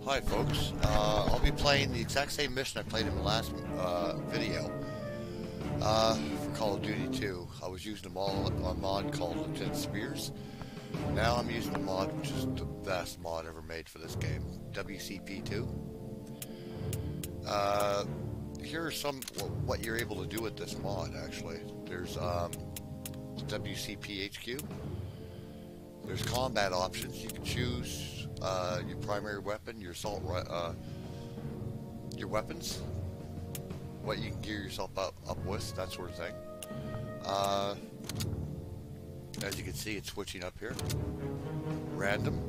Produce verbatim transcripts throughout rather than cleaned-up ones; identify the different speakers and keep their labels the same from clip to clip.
Speaker 1: Hi folks, uh, I'll be playing the exact same mission I played in the last uh, video uh, for Call of Duty two. I was using a mod, a mod called Lieutenant Spears. Now I'm using a mod which is the best mod ever made for this game, W C P two. Uh, here are some what you're able to do with this mod actually. There's um, W C P H Q. There's combat options. You can choose uh, your primary weapon, your assault, uh, your weapons, what you can gear yourself up, up with, that sort of thing. Uh, as you can see, it's switching up here. Random.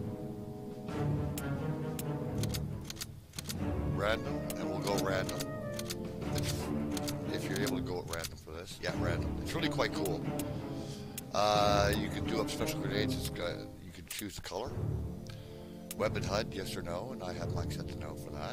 Speaker 1: Random, and we'll go random. If, if you're able to go at random for this. Yeah, random. It's really quite cool. Uh, you can do up special grenades. It's, uh, you can choose the color. Weapon H U D, yes or no, and I have mine set to no for that.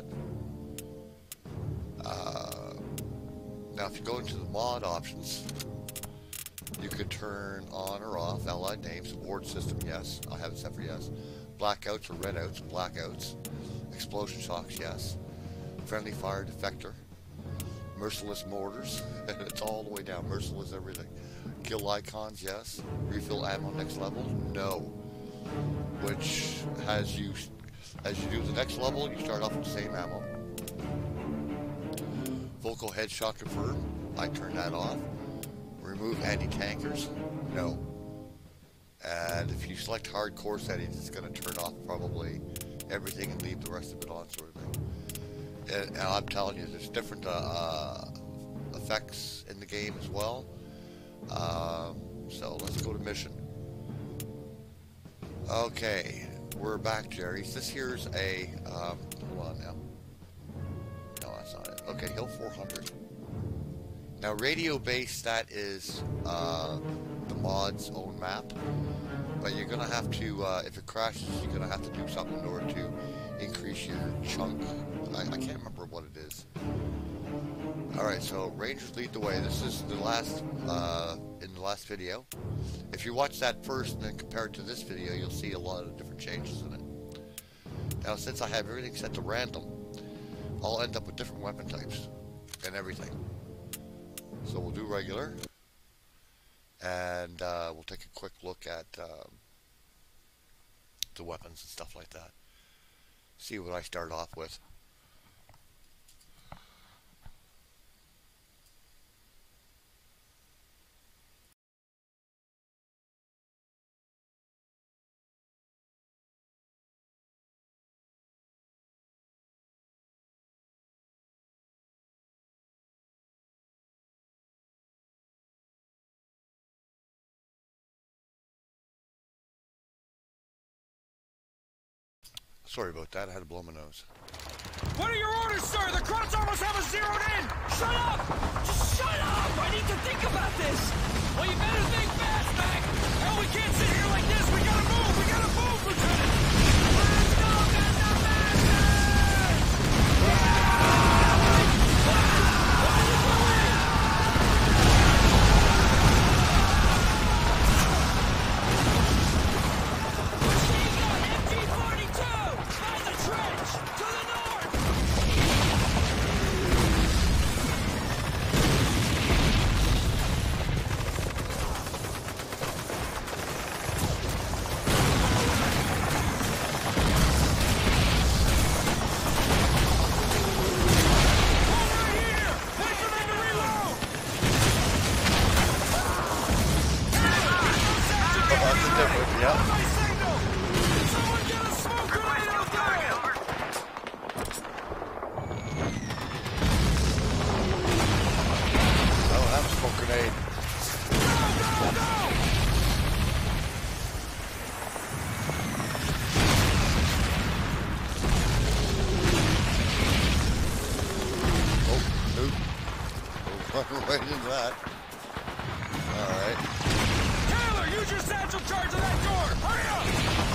Speaker 1: Uh, now, if you go into the mod options, you could turn on or off allied names, award system, yes. I have it set for yes. Blackouts or redouts and blackouts. Explosion shocks, yes. Friendly fire defector. Merciless mortars. It's all the way down. Merciless everything. Kill icons, yes. Refill ammo next level, no. Which has you, as you do the next level, you start off with the same ammo. Vocal headshot confirm, I turn that off. Remove anti-tankers, no. And if you select hardcore settings, it's going to turn off probably everything and leave the rest of it on, sort of thing. And, and I'm telling you, there's different uh, uh, effects in the game as well. Um, so let's go to mission. Okay, we're back, Jerry. This here's a, um, hold on now. No, that's not it. Okay, Hill four hundred. Now, radio base, that is uh, the mod's own map. But you're going to have to, uh, if it crashes, you're going to have to do something in order to increase your chunk. I, I can't remember what it is. Alright, so Rangers lead the way. This is the last, uh, in the last video. If you watch that first and then compare it to this video, you'll see a lot of different changes in it. Now, since I have everything set to random, I'll end up with different weapon types and everything. So we'll do regular, and uh, we'll take a quick look at um, the weapons and stuff like that. See what I start off with. Sorry about that, I had to blow my nose.
Speaker 2: What are your orders, sir? The Krauts almost have us zeroed in! Shut up! Just shut up! I need to think about this! Well, you better think fast, Mac! Hell, we can't sit here like this! We gotta move! We gotta move, Lieutenant! Let's go get the bastard!
Speaker 1: Right into that. Alright.
Speaker 2: Taylor, use your satchel charge of that door! Hurry up!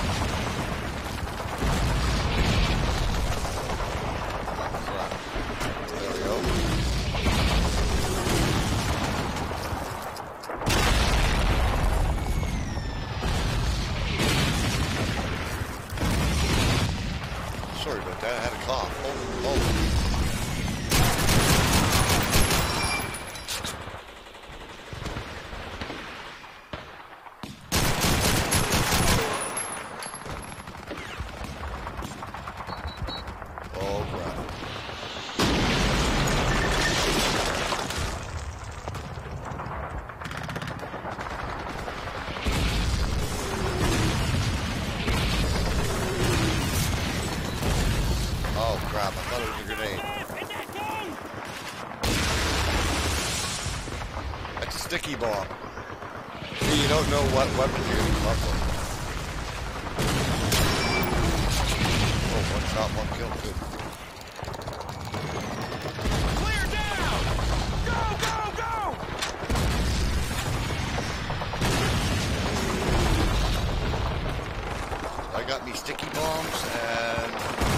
Speaker 1: There we go. sorry about that. I had a cough. Oh, oh. Sticky bomb. See, you don't know what weapon you're going to come up with. Oh, one shot, one kill, too.
Speaker 2: Clear down! Go, go, go!
Speaker 1: I got me sticky bombs and...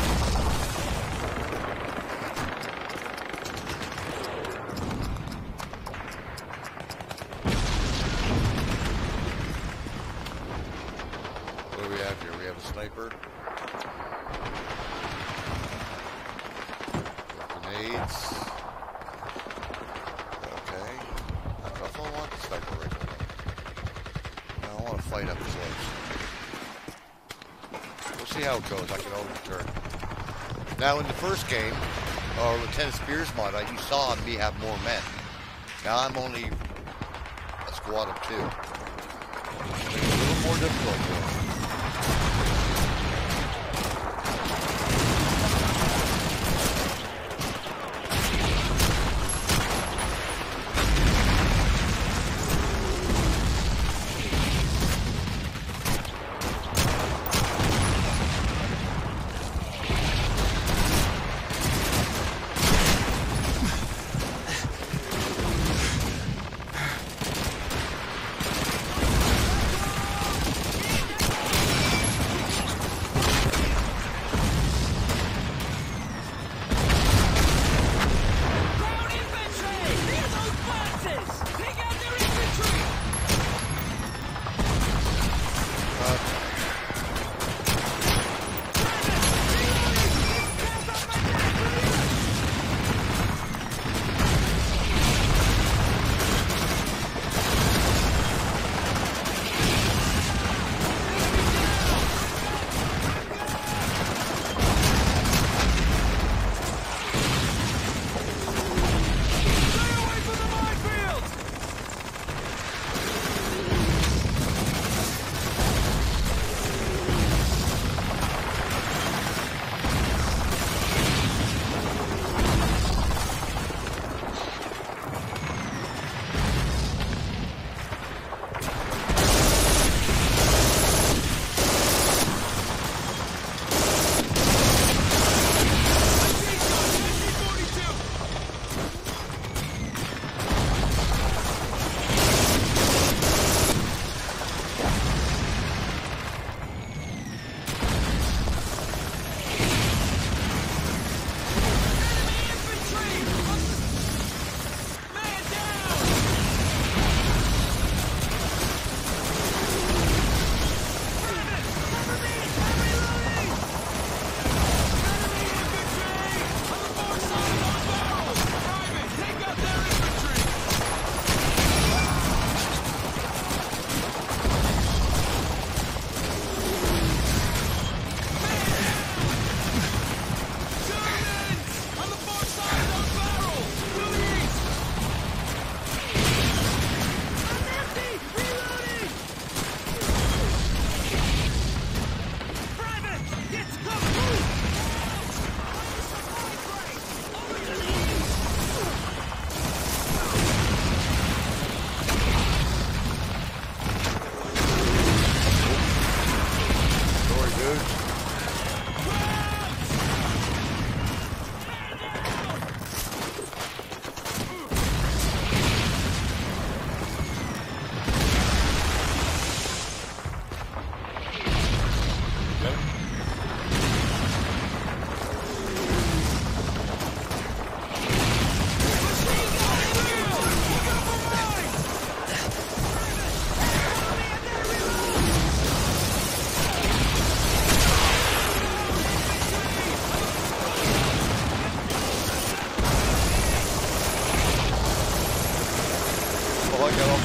Speaker 1: sniper. Grenades. Okay. I don't know if I want the sniper rifle. I don't want to fight up close. We'll see how it goes. I can always turn. Now in the first game, or Lieutenant Spears mod, you saw me have more men. Now I'm only a squad of two. It's a little more difficult for me.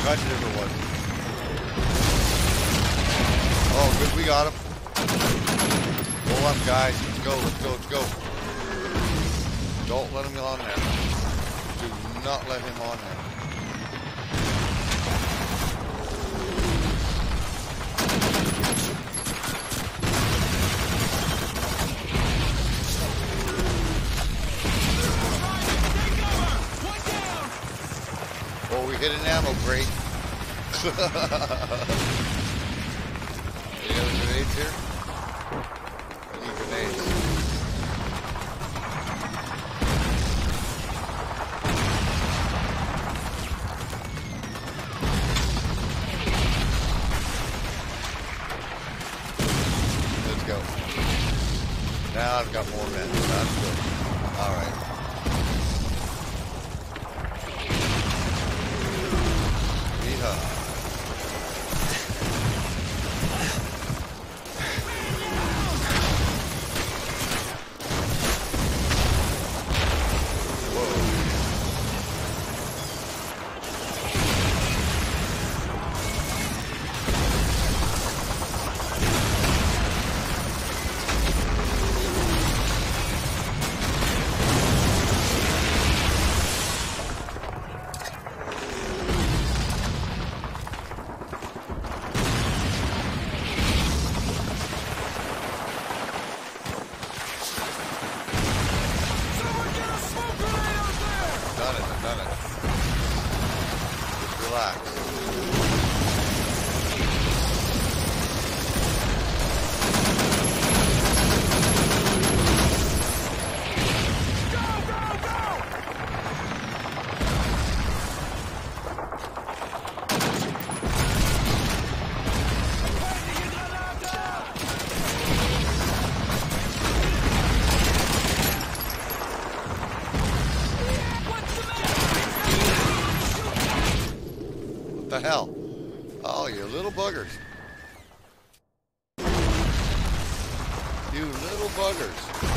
Speaker 1: Imagine if it was. Oh, good, we got him. Pull up, guys. Let's go, let's go, let's go. Don't let him on there. Do not let him on there. Oh, we hit an ammo crate. Any other grenades here? I need grenades. Let's go. Now I've got more men. That's good. All right. Yeehaw. What the hell? Oh, you little buggers. You little buggers.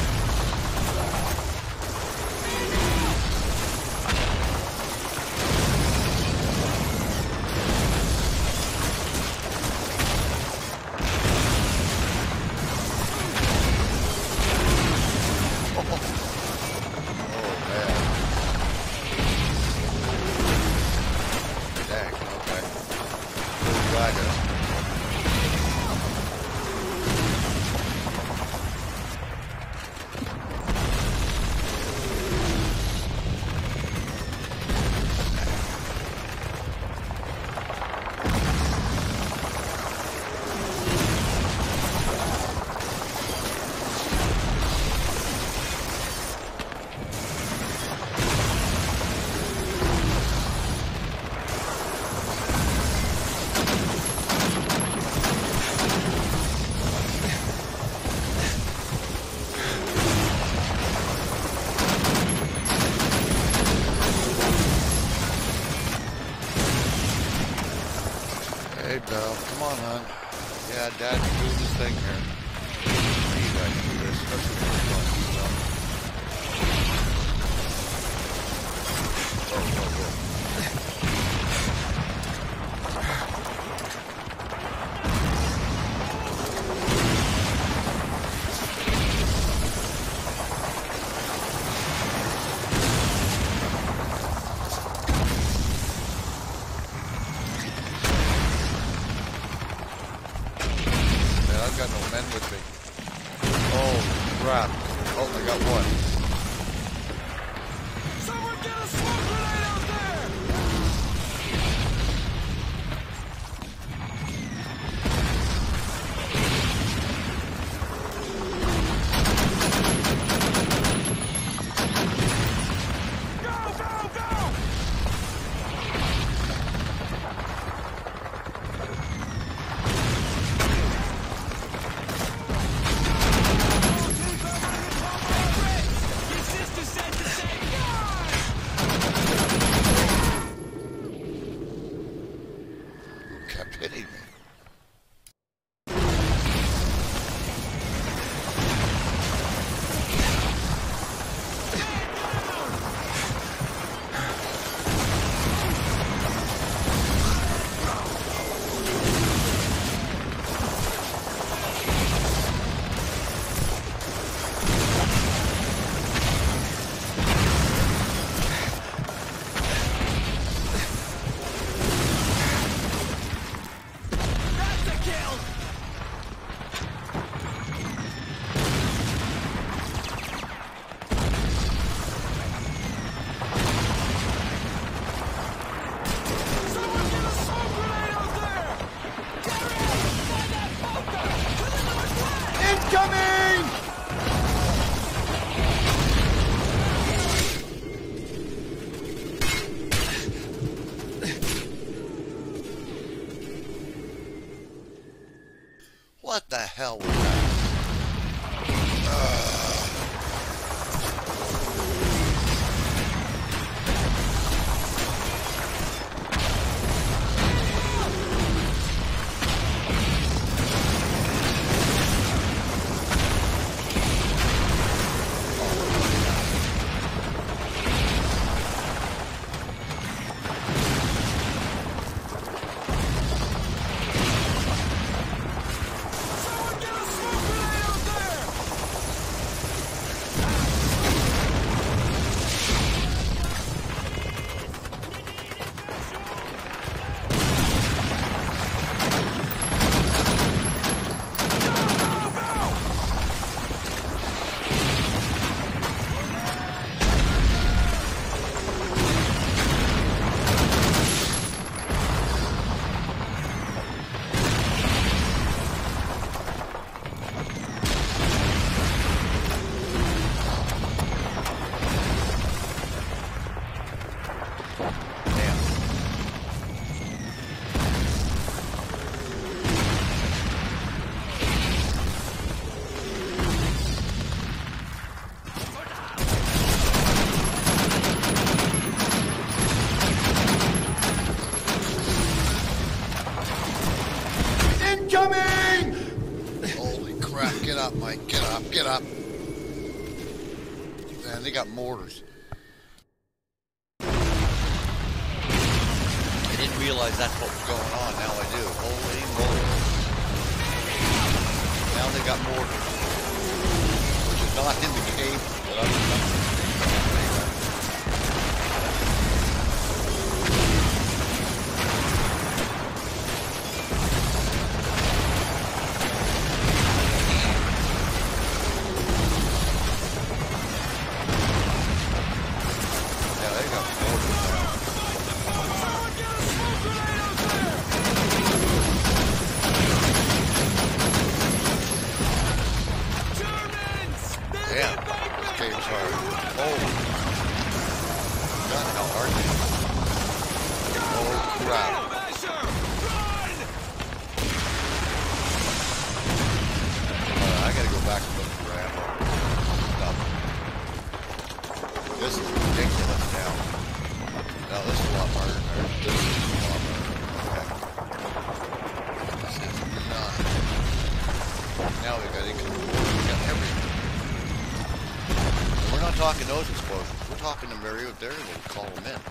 Speaker 1: Hey, Belle, come on, hon. Yeah, Dad's doing this thing here. You guys do this, especially when you're going through stuff. Whoa, whoa, whoa. I've got no men with me. Oh, crap. Oh, I got one.
Speaker 2: Someone get a smoke grenade out there! Go, go, go!
Speaker 1: Get up. Man, they got mortars. I didn't realize that's what was going on. Now I do. Holy moly. Now they got mortars. Which is not in the game, but I'm not. Talking those explosions. We're talking to Mario there and call them in.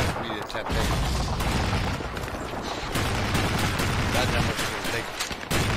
Speaker 1: That number's going to take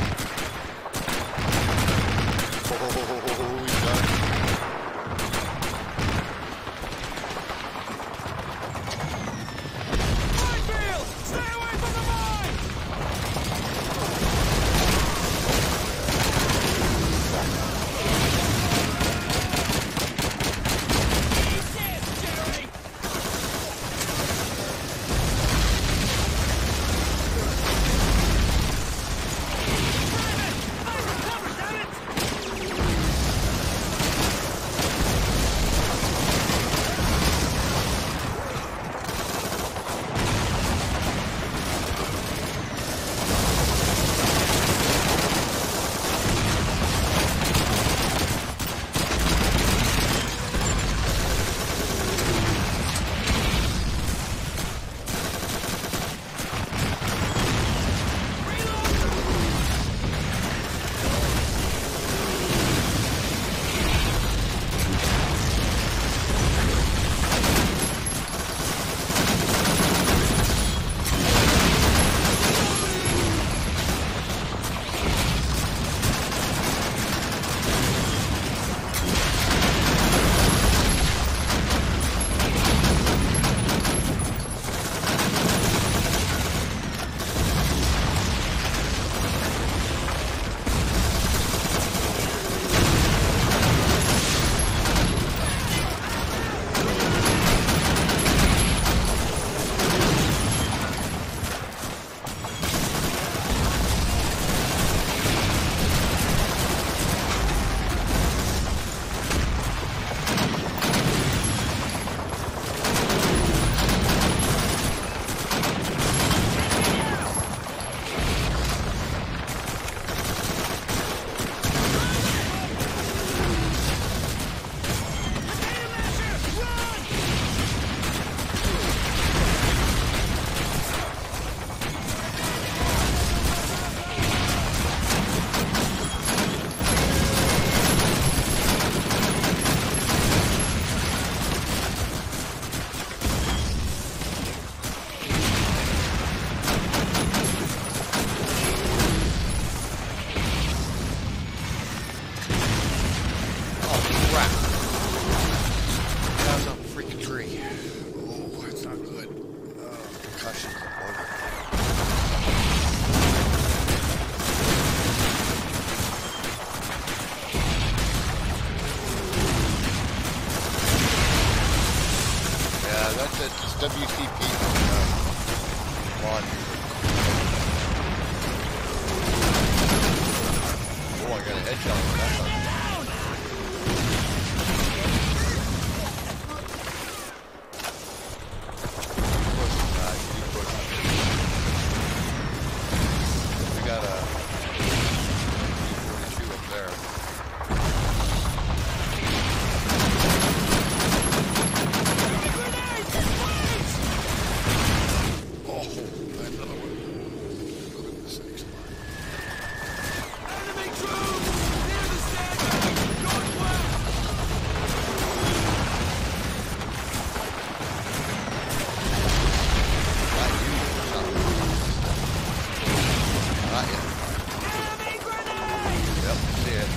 Speaker 1: Yep, see it.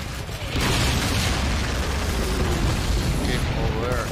Speaker 1: Came from over there.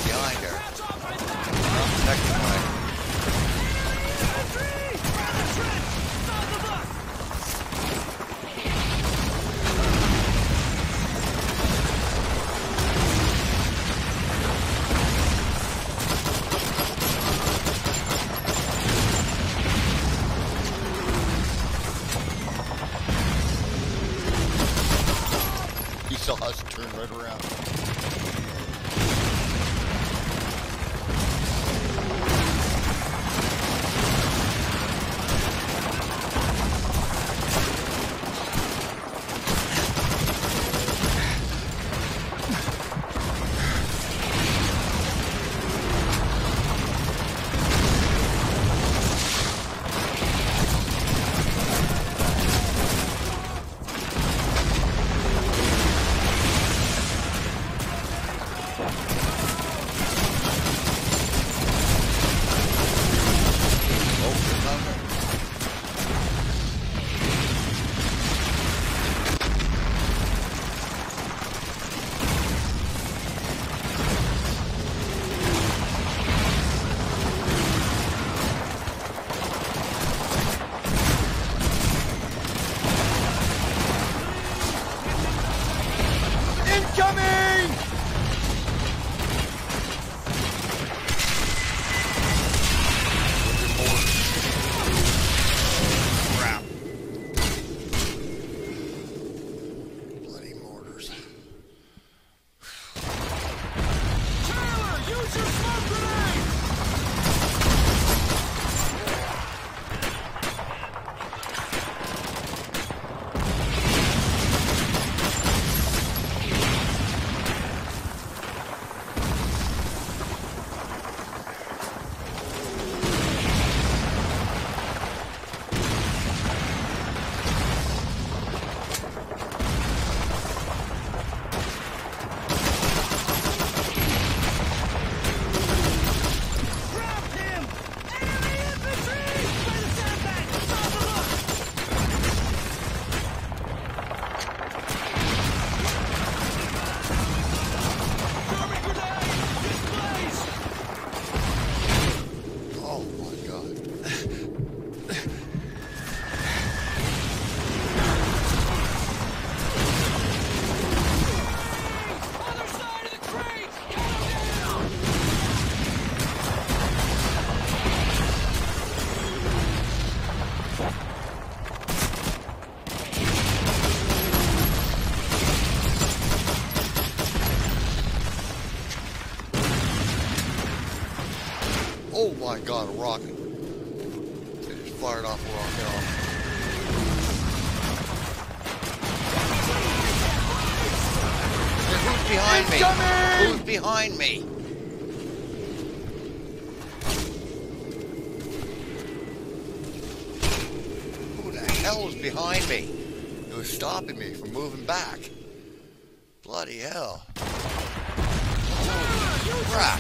Speaker 2: Infantry! Run the trench!
Speaker 1: us turn right around. Oh my god, a rocket. It just fired off a rocket off. Who's behind me?
Speaker 3: Coming!
Speaker 1: Who's behind me? Who the hell is behind me? It was stopping me from moving back. Bloody hell. Holy crap.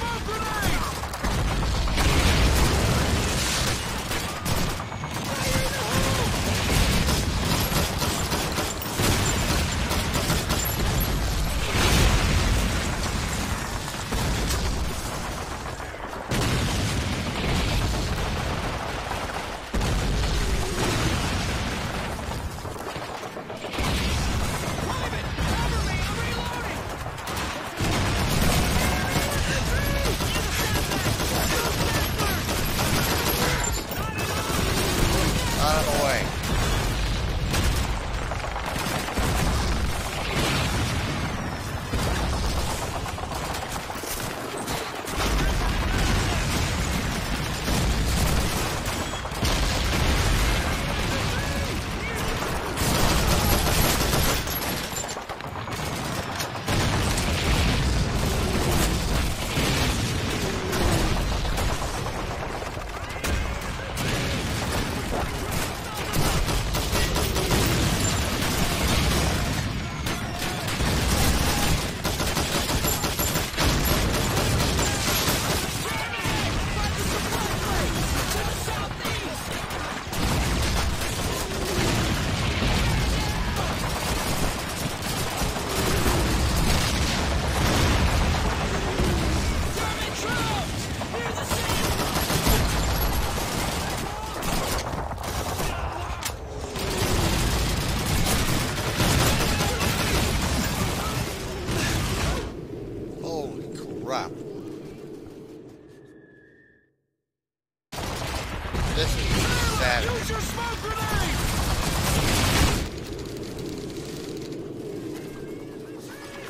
Speaker 1: This is sad.
Speaker 2: Use your smoke grenade!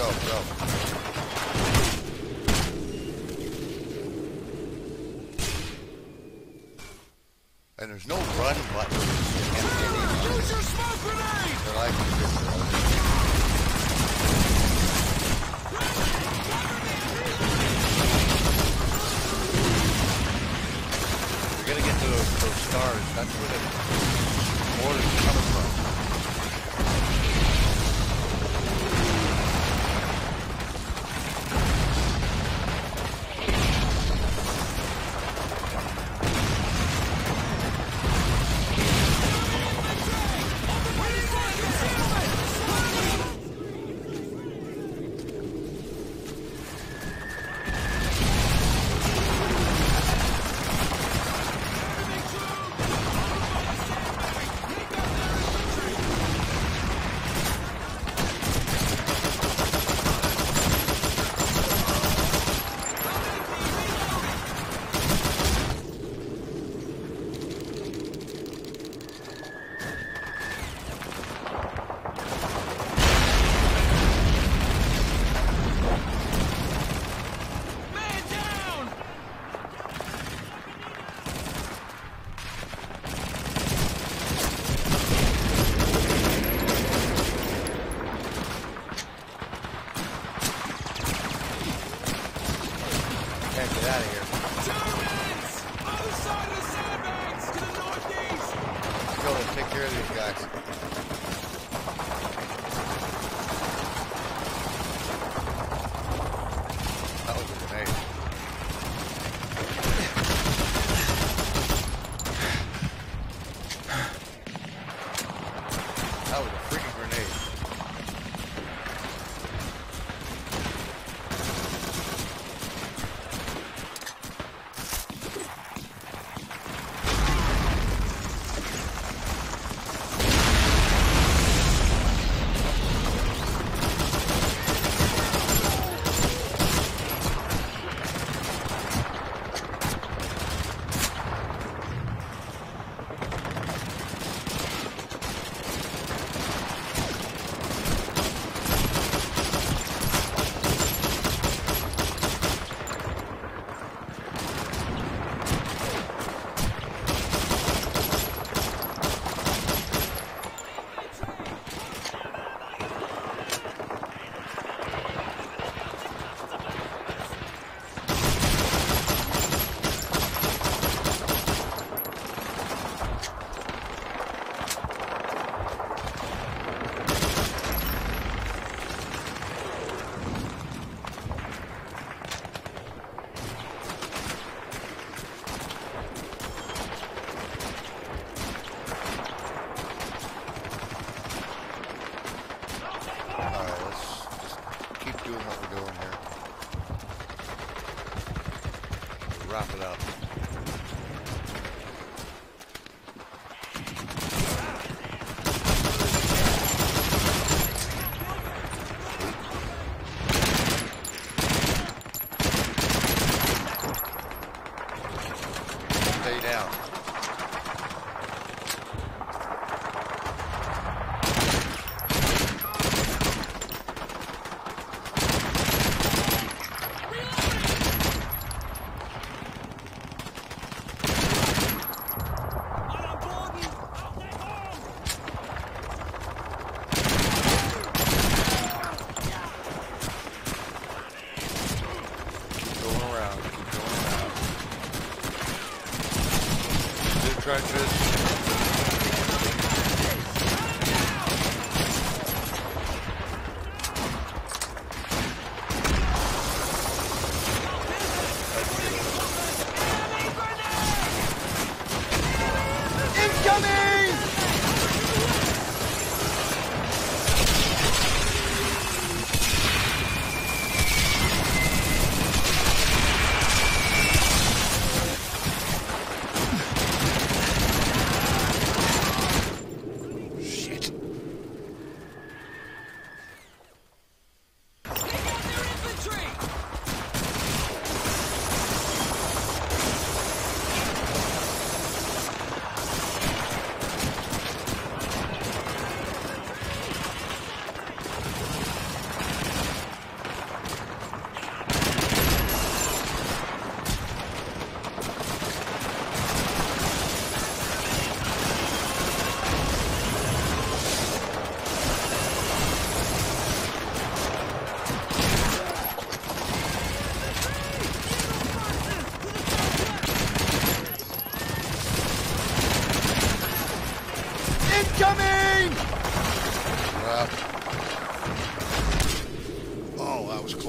Speaker 1: go, go. And there's no run button.
Speaker 2: Use your smoke grenade!
Speaker 1: But I can do it. We're gonna get to those, those stars. That's where the order's coming from. Get out of here.
Speaker 2: Germans! Other side of the sandbags! To the northeast!
Speaker 1: Let's go and take care of these guys. That was a grenade. That was a freaking grenade. Wrap it up. Stay down.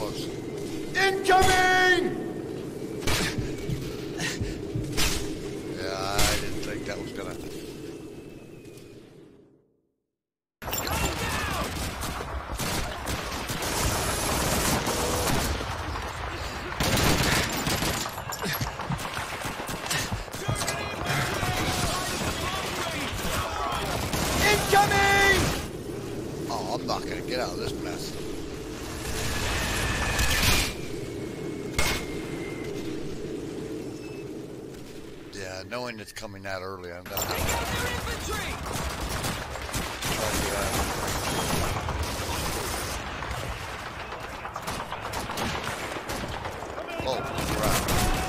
Speaker 1: close.
Speaker 3: Incoming!
Speaker 1: Yeah, I didn't think that was gonna...
Speaker 3: Incoming!
Speaker 1: Oh, I'm not gonna get out of this mess. Yeah, knowing it's coming that early, I'm gonna have to... But, uh... Oh, crap.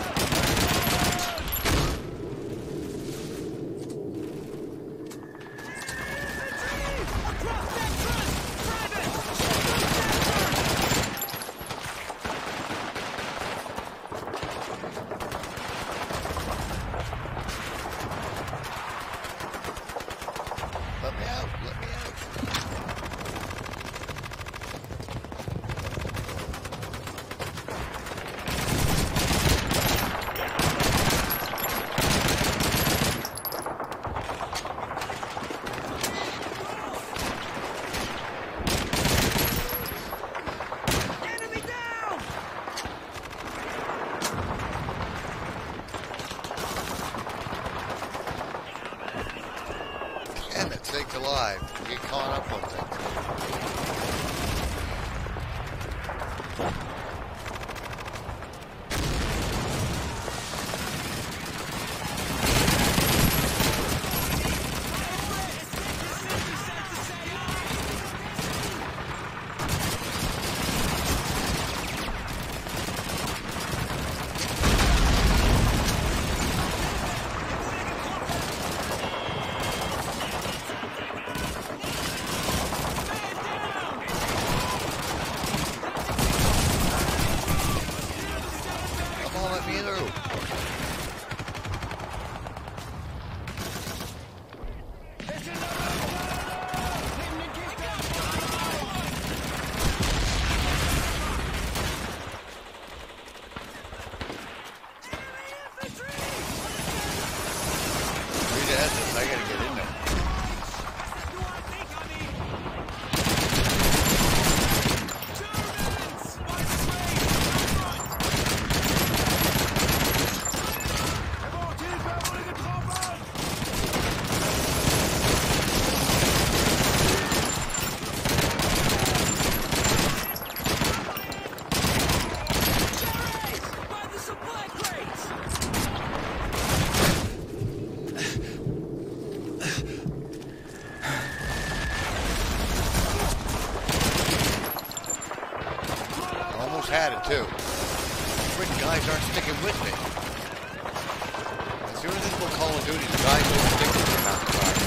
Speaker 1: Let me out, let me out.
Speaker 2: Enemy down!
Speaker 1: Damn it, Snake's alive. Get caught up on things. Come on, let me through. Read ahead this, I gotta get in there.
Speaker 2: By the supply crates!
Speaker 1: I almost had it too. Freaking guys aren't sticking with me. As soon as this will Call of Duty, the guys don't stick with me half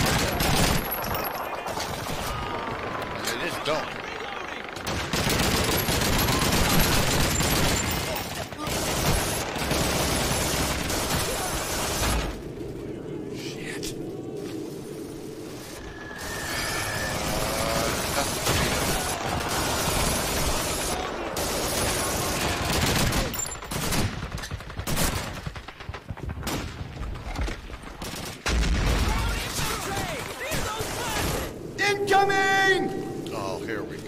Speaker 1: the time. And they just don't. Shit. Uh, nothing to be done.
Speaker 3: Incoming!
Speaker 1: Oh, here we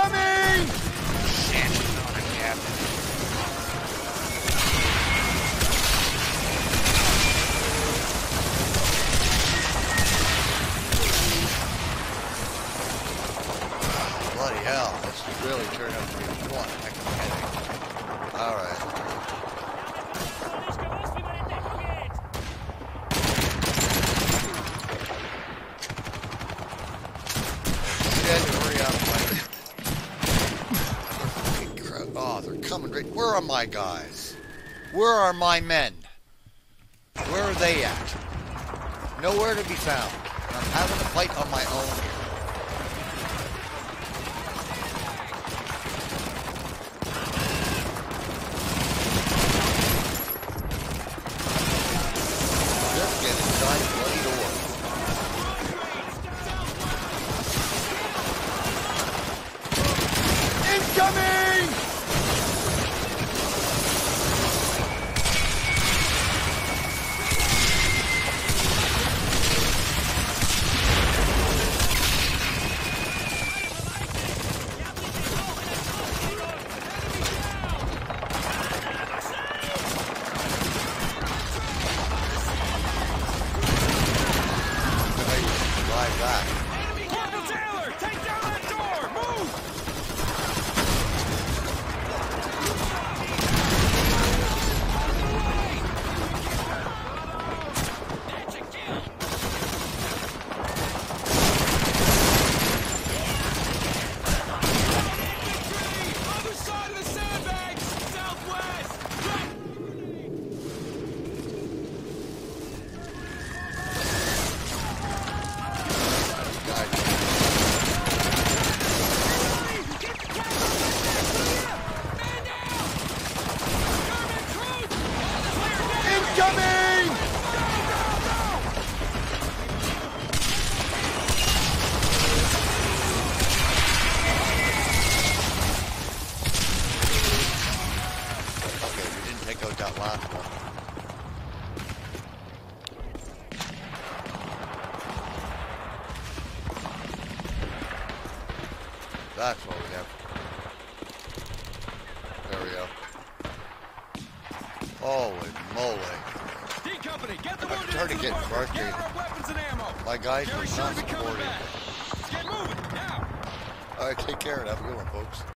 Speaker 3: Incoming!
Speaker 1: Shit, not a captain. Bloody hell, this is really turned out to be one heck of a headache. Alright. Shit, hurry up, Mike. Oh, they're coming right. Where are my guys? Where are my men? Where are they at? Nowhere to be found. I'm having to fight on my own here. Just get inside bloody door.
Speaker 3: Incoming!
Speaker 1: Like that.
Speaker 2: Corporal Taylor, take down that door! Move! That's a kill! Other side of the sandbags! Southwest!
Speaker 3: Incoming!
Speaker 1: Okay, we didn't take out that last one. That's what we have. There we go. Holy moly.
Speaker 2: D Company, get the
Speaker 1: I'm
Speaker 2: wounded
Speaker 1: starting
Speaker 2: into
Speaker 1: to
Speaker 2: the
Speaker 1: get
Speaker 2: bunker.
Speaker 1: frustrated.
Speaker 2: Gather up weapons and ammo.
Speaker 1: My guys
Speaker 2: Gary
Speaker 1: were
Speaker 2: should
Speaker 1: not
Speaker 2: be coming
Speaker 1: supporting.
Speaker 2: back. Let's get moving, now.
Speaker 1: Alright, take care and have a good one, folks.